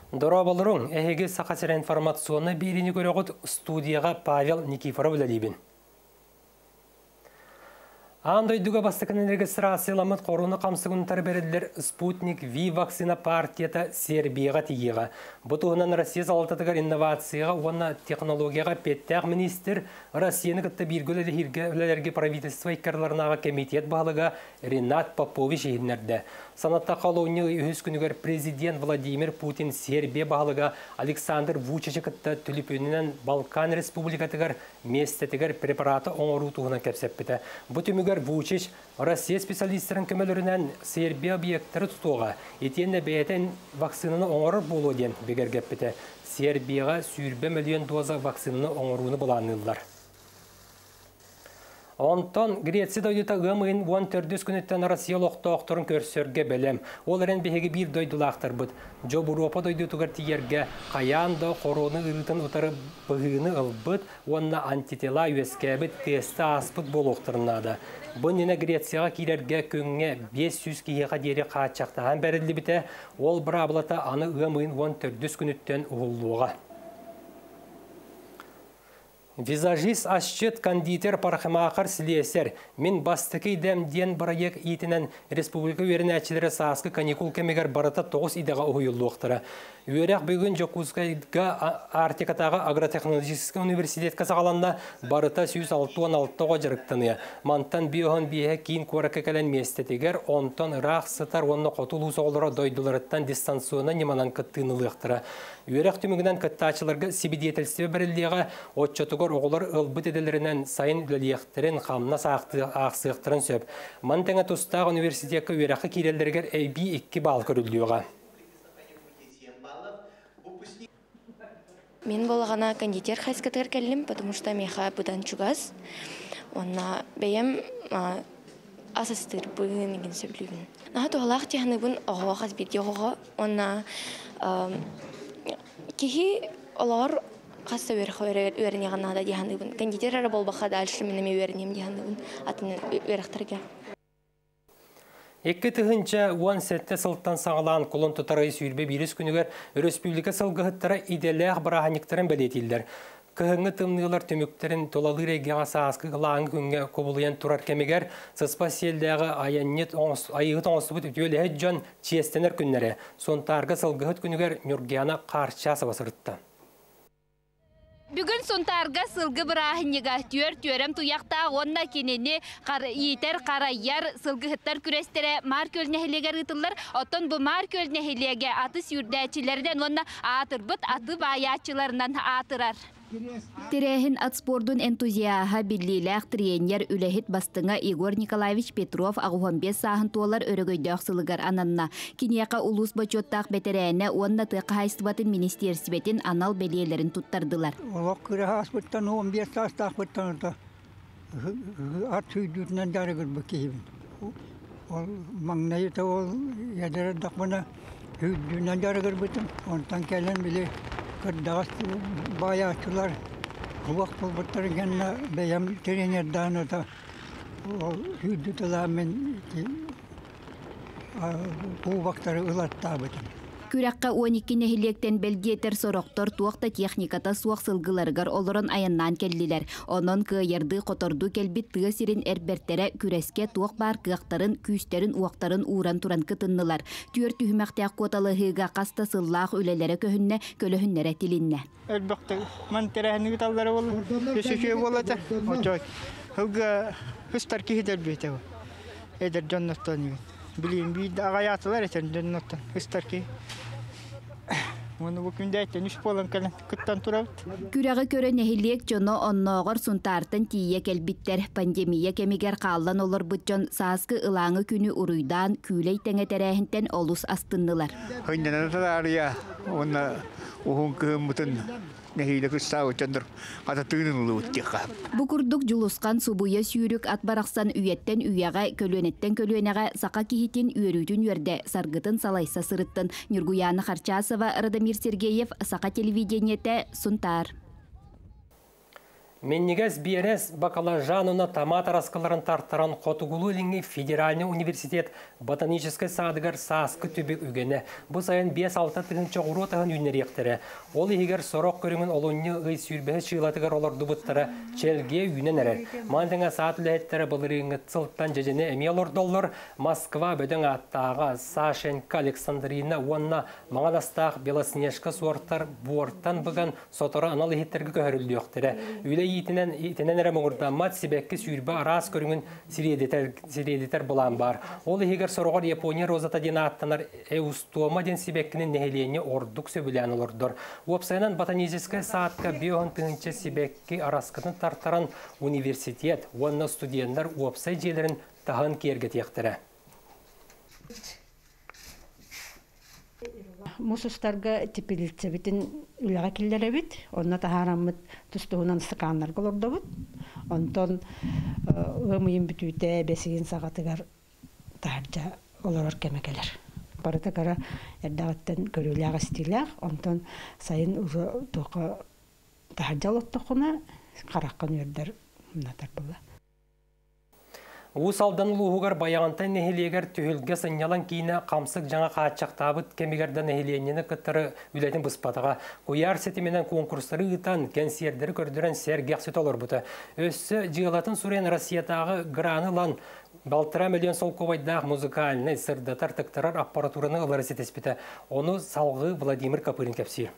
Дорабалырың, әйге сақасыр информационны беріне көріғыт студияға Павел Никифоров ләлейбін. Андойдуга бастықын регистрацияламыд қоруны қамсығын тарберелер Спутник V вакцина партията Сербияға тегеға. Бұтығынан Россия залататығар инновацияға, оны технологияға петтәғ министр Россияны күтті біргілерге правительство иккарларынаға комитет бағылыға Ренат Попович егінерді. Санатта қалуыны үйіз күнігер президент Владимир Путин Сербия бағылыға Александр Вучичі күтті түліпөнінен Балкан республикатығар местетігер препараты оңыру туғынан кәпсеппіті. Бұтымығар Вучич Россия специалистерін көмелерінен Сербия объекттері тұтуға, етенне бәйтен вакцинаны оңырыр болу ден бегергеппіті. Сербияға сүйірбе миллион доза вакцинаны оңыруыны бұланылар. Онтон Греция дойдыта ғымын 14 күнеттен Россия лоқтоқтырын көрсерге бәлем. Оларын бәхеге бір дойдылақтар бұд. Жо Европа дойдытығыр тиерге қаянда қороны ұрытын ұтары бұғыны ұлбыд, онына антитела өскәбіт тесті аспыд болуқтырынады. Бұнына Грецияға келерге көңге 500 кейеға дері қатшақтаған бәрілі біте, ол бір абылата аны ғымын 14 күнеттен ұғылуға. Визажист ашчет кондитер пархамақыр слесер. Мен бастықы дәмден барайық етінен республика өрін әчілері сасқы каникул кәмегер барыта 9 идеға ұйылуқтыры. Өрек бүгін Жокузгайға Артикатаға агротехнологический университет қазағаланда барыта 116-16-ға жарықтыны. Мантан биоған бейе кейін көрікі кәлін местетегер, онтан рақ сытар онны қотылу соғылыра дойдыларыттан дистанционна неманан кыттынылықтыры. Өрек түмігінен кыттачыларға сибидетелсі бірілдеға отчатығыр оғылар ұлбыт еделерінен сайын үлеліяқтырын қамна ақсықтырын сөп. Мантаңа тұстағы университеткі өрекі керелдергер әйбі 2 бал көрілдеуға. Мен болғана кондитер хайскатыр кәлім, потому что меха бұдан чугаз. Онна бәйім асастыр бұғын еген сөйлігін. Наға тоғалақ теханы бұн оға қаз берге оға. Онна кехи олар қаста өріне ғанада дегенді бұн. Кондитер әрі болбақа дальше меніме өрінем дегенді бұн. Атын өріқтірге. Екі түхінчі 17 сылттан сағылан құлын тұтарай сүйірбе біріс күнігер республика сылғығыттары иделәғ бірағаниктарын бәлетелдер. Кығыңы тымнығылар төміктерін толалы регияға сағасқы ғылаңы күнге көбілген тұрар кәмегер сыспа селдәғы айығыт оңысты бұт өтелі жон честенер күннері. Сонтарғы сылғығыт күнігер Нүргияна қарчасы басырытты. Бүгін сонтарға сылғы бірахынеға түрем туяқта онна кенені етер қарайяр сылғыттар күрестері мар көлнәхілегер ұтылар. Оттон бұл мар көлнәхілеге аты сүрдәчілерден онна атырбыт аты баячыларынан атырар. Терехин от спордун энтузиаха биллилях тренер үлехит бастыңа Игорь Николаевич Петров ағуғанбес сағын туалар өрігөйдіғ сылығар ананна. Кинеяқа улус бачоттақ бәтерәне онна тұқы хайстыбатын министерсібетін анал бәлелерін туттардылар. Олақ күрі аспыттан 15 састақ бұттан ұта ат сүйдүтінен жарығыр бүкейбін. Ол маңнайыта ол ядыры дақмына сүйдүтінен жарығыр бұттын. Онтан кәлін біле Кырдағас баячылар құлақ бұлбыттар генна бәйім тренердан ота үйдітіламен бұлбақтары ұлатта бұтын. Күрәккә 12 нәһилектен белгетер сороқтор туақта техниката суақ сылгыларгар олорон аяннан келдилер. Онон кыйырды которду келбит тыга сирин әрберттері күрәске туақ бар кыяқтарын, күйістерін, уақтарын уран туран кытыннылар. Түйір түйімәқтәк коталы хыга қаста сыллақ үлелері көхінне, көліхіннері тилинне. Әлбәқті, мән тәрәхіні күталдары болу, өсіке болады. Очой, хыга хүстар кейдер бейті ол. Әдір жаннаттан егін. Bileyim bir de ağayatlar eten cennetten istarki. Onu bugün de eten üç polan kalan kıttan turavut. Kürağı köre nehiliyek jono onnoğor suntartın tiye kelbitter pandemiya kemiger kallan olur bütçon saaskı ılağını günü uruydan küley teneterehinten olus astındılar. Hıncana da ya ona uhun kıhımıtın. Bukurduk juluskan subuya sürük atbaraksan üyetten üyege kölönetten kölönege saka kihitin üyerütün yörde sargıtın salaysa sırıttın. Nurguyana Kharchasova, Radamir Sergeyev, Saka televideniyete suntar. Меннигес биерес бакалавжануна томат раскаларын тарттаран Хотугулу федеральный университет ботанический садыгар саскы түбек үгені. Бұл сайын 5-6 тығынча ғұротағын үйнеректері. Ол егер сорок көріңін олуынны ғый сүйірбәе шыйлатыгар олар дұбыттары челге үйнен әрер. Мандыңа саат үләйттері бұлырыңы цылттан жежіне әмелор доллар Москва бөдің аттаға Сашенко Александрина онна маңадастақ Белоснежка суарттар буарттан бұған сотора анал ехеттерге көхірілді өқтері. Итинен әрі мұғырда мат себекке сүйірбі арас көріңін сиредетер бұлан бар. Ол егер сұрғар Япония розата ден аттанар эустуома ден себеккінің нәхелейіне ордық сөбілән олырдыр. Уапсайынан ботанический саатқа биоғын тыңынче себекке араскатын тартаран университет, онна студенттар уапсай желерін тағын керге тектірі. Мусустарга типилитсебитин үләгә килләре бит, онна таһараммыт тустугунан стаканнар голордобут. Онтон өмүйин бүтүтә бесигин сагатыгар тахарча олорор кемекелер. Барыта кара эрдагаттан көрүләгә стиләр, онтон сайын уже тока тахарҗалыттыкына караккан үрдер натар була. Усалдан улуғығар баяғантай нәхелегер түйілге сынялан кейіне қамсық жаңа қатшақтабыт кемегерді нәхеленені күттірі үләтін бұспатыға. Қойар сетіменен конкурстары ұтан кәнсиердері көрдірен сәргәқсет олар бұты. Өссі жиғылатын сүрен Россиятағы граны лан 1,5 миллион сол ковайдақ музыкальный сырдатар тіктірар аппаратураны ұлары сетеспіті. Оны салғы Владимир Капырин кәпсир.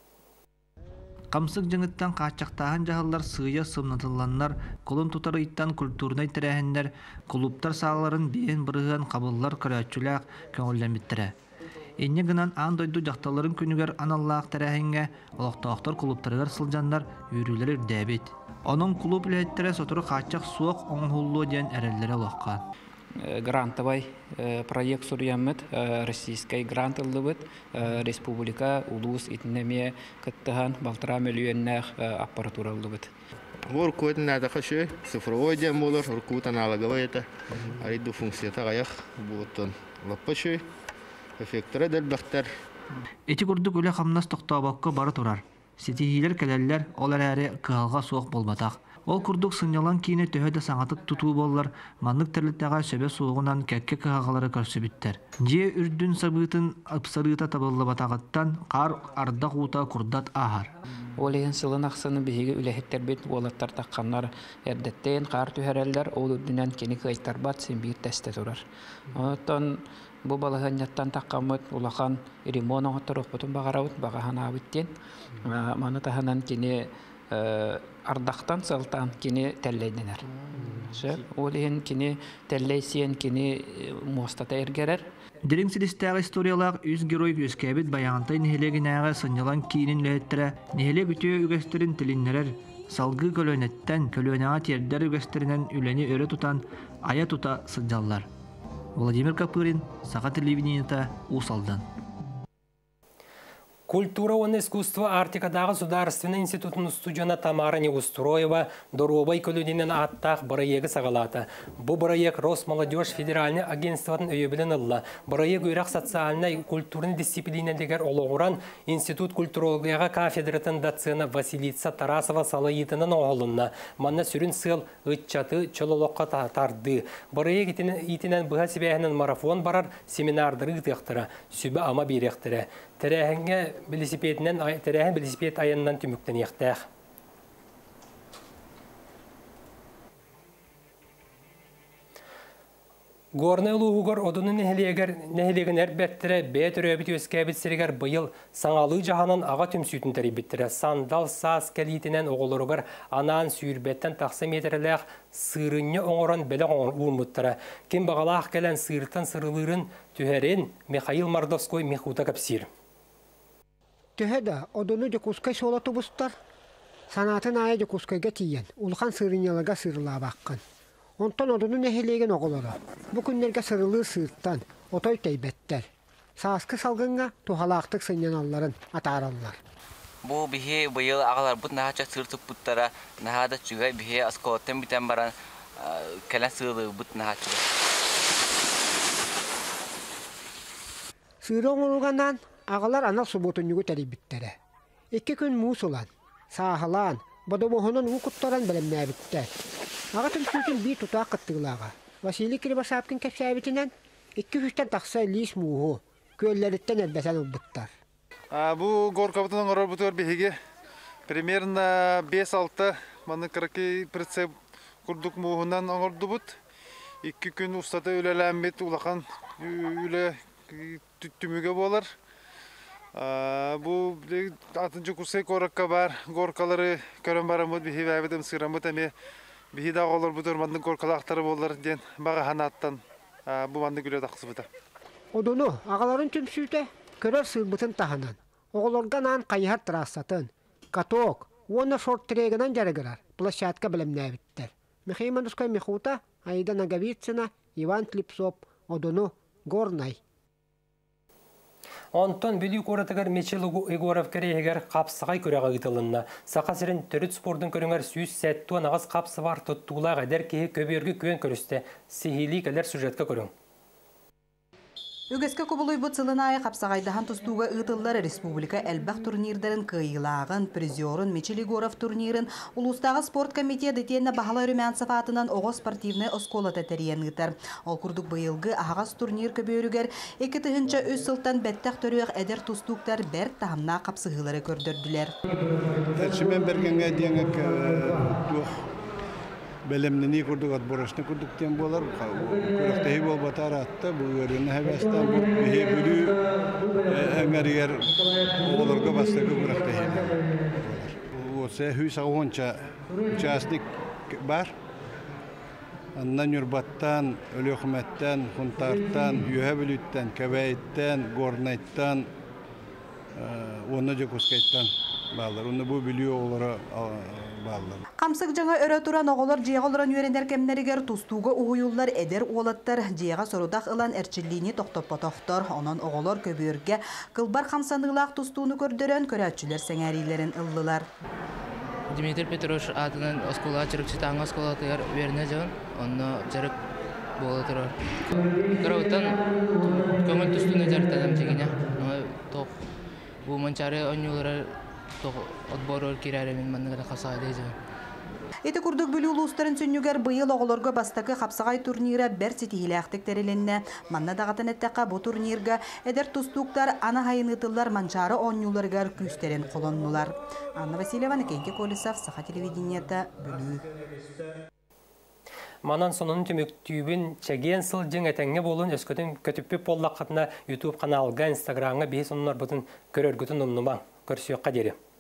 Камсык жыңыттан качактаһан жаһаллар сыя сымнатылланнар, колун тутары иттан культурнай тирәһеннәр, клубтар сааларын биен бырыган кабыллар көрәчүләк көңүлләмиттәрә. Инне гынан ан дойду жакталарын күнүгәр аналлаак тирәһенгә, олоктоктор клубтарыгар сылжаннар үрүләр дәбит. Onun клуб ләһәттәре сотуры качак суак оңһуллу дигән әрәлләре лакка. Грантовый проект сурьяммет, российский грант ылдыбыт, республика улус итнеме кыттыган 1,5 миллионнах аппаратура ылдыбыт. Уркут надо хочу цифровой дем булыр, уркут аналоговый это, ариду функция тагаяк бултон лаппачы эффекторы дәлбәхтәр. Эти курдук үле хамнас токтабакка бары турар. Сетихилер келелләр олар әре кыгалга суак болбатак. Ол курдук сынялан кийне төһөдө саңатык тутуу боллар, маннык терлеттега сөбө суугунан кәкке кыгагалары көрсөбүттер. Же үрдүн сабытын апсарыта табылла батагаттан кар арда кута курдат ахар. Ол ен сылын аксыны биһиге үлехеттер бит болаттар такканнар эрдеттен кар түһәрәлләр ол үрдүнән кени кайтарбат сен бир тесте турар. Онтон бу балаганьяттан таккамыт улахан ремонт оторок потом багараут багахана биттен. Маны таханан кени ардақтан салтан кені тәллейденер. Олеген кені тәллейсен кені мостата ергерер. Дерин силистәгә историялар үз герой күскәбит баянтай нәһелегенәгә сынялан киинин ләһәттәрә нәһеле бүтү үгәстерин тилиннәрер салгы көлөнәттән көлөнәгә тердәр үгәстеринән үләне өрө тутан ая тута сыджаллар. Владимир Капырин, Саха телевидениета, Усалдан. Культура и искусство Артикадағы Государственный институтын студияна Тамара Неустроева Доробай көлүденен аттақ бұрайегі сағалаты. Бұл бұрайек Росмолодежь федеральный агентстватын өйебілін ұлла. Бұрайек үйрақ социальный культурный дисциплинадегер олығыран Институт культурологияға кафедратын доцена Василица Тарасова салайытының оғылынна. Манна сүрін сыл ұтчаты чололыққа тарды. Бұрайек итінен бұға себәйінің марафон барар семинардыры ұтықтыры, сүбі ама беректірі. Тәрәһен велосипед айыннан түміктен ектәқ. Горны ұлығығыр одының нәхелеген әрбәттірі бәт өрөбіт өскәбіт сірігер бұйыл саңалы жағанан аға түмсүйтін тәрібіттірі. Сандал саас кәлейтінен оғылырығыр анан сүйірбәттен тақсы метрләқ сырынны оңыран бәлі ұлмыттыры. Кем бағалақ кәлін сырттан сырылырын түхәрен Михаил Мордовской мехута кәпсир. Төһәдә одоны декускай солаты бустар. Санатын ая декускайга тиен. Улхан сырынялыга сырыла баккан. Онтан одоны нәһелеген оголора. Бу күннәргә сырылы сырттан отой тәйбәттәр. Сааскы салгынга тухалактык сынyaналларын атараллар. Бу бихе быйыл агалар бут нахача сыртып буттара нахада чугай бихе аскоттен битен баран кәлән сырылы бут нахача. Сырын олгандан Ağalar ana subotun yugu tәрибіттері. Екі күн мұсылан, сағылан, Бодомохонон укуттаран белемнәбиттер. Ага төмсүтүн бир тутак кыттыгылага. Василий Кирбасапкин кепсәбитинен 2-3 такса лис муһу көлләреттен әлбәтән улбуттар. Бу горкабытын орор бутор биһиге примерно 5-6 маны 40 прицеп курдук муһунан оңордубут. 2 күн устата үлеләммет улахан үле түттүмүгө болар. Бу атынчы курсы коракка бар горкалары көрөн барамыт биһибәбетем сырамыт эме биһида олор бутор мандын горкалактары болар ден бага ханаттан бу манды күлө таксыбыта. Одону агаларын төмсүтө көрөр сырбытын таханан. Оголорган ан кайһар трассатын. Каток, уонна шорт трегенан жарыгырар. Площадка белемнәбиттер. Михаил Манускай Михута, Аида Наговицына, Иван Клипсоп, Одону, Горнай. Онтон бүлі көретігер Мечел Егоров керейгер қапсығай көріға ғытылынна. Сақасырын түріт спордың көріңер сүйіз сәттуан ағыз қапсы бар тұттуғылақ әдер кейі көбергі көн көрісті. Сихили кәлер сюжетка көрің. Үгеске көбілуй бұт сылынайы қапсағайдахан тұстуға ұтыллар республика әлбәқ турнирдарын кыйылағын, призерын, Мечел Егоров турнирын, Улустағы спорт комитеті тені бағала рүмән сафатынан оғы спортивны осколата тәрейен ұтар. Ол күрдік бұйылғы ағас турнир көбөрігер, 2 тыхынча өз сылтан бәттәқ төріғ әдер тұстуқтар бәрк тағымна қапсығылары көрдірділер. Белемнени курдук отборочны курдук тем болар. Күрәктәһи бол батар атты. Бу өрүне хәбәстән бу бихе бүлү әңгәргәр оларга бастыгы күрәктәһи. Бу се хүс агонча участник бар. Аннан юрбаттан, өлөхмәттән, хунтартан, юһәбүлүттән, кәбәйттән, горнайттан, оны жокускайттан балдар. Оны бу билүү олары балдар. Камсык жаңа өрө туран оголор жега олоран үйренер кемнеригер тустууга угуюллар эдер уолаттар жега сорудак ылан эрчиллини токтоппотохтор. Онон оголор көбүргө кылбар камсаныылаак тустууну көрдөрөн көрөчүлөр сеңәрилерин ыллылар. Дмитрий Петрович атынан оскола чырыкчы таңга оскола тыгар берне жон, онно жарык боло турар. Кырауттан көңүл тустууну жартадам жигине. Ток бу манчары онюлар ток отборор кирәремен манныгы касайды жон. Эти курдук бүлүү улустарын сүннүгер быйыл оголорго бастакы капсагай турнира бер ситихилээхтик тереленне. Манна дагатын эттекка бу турнирга эдер тустуктар ана хайынытылар манчары онюларгар күстерин колоннулар. Анна Васильева, Никенки Колесов, Саха телевидениета, бүлүү. Манан сонун түмүктүүбүн чеген сыл жың этеңге болун өскөтүн көтүппү боллакатына YouTube каналга, Instagramга бейс оннар бутун көрөргүтүн умнума көрсөкка дери.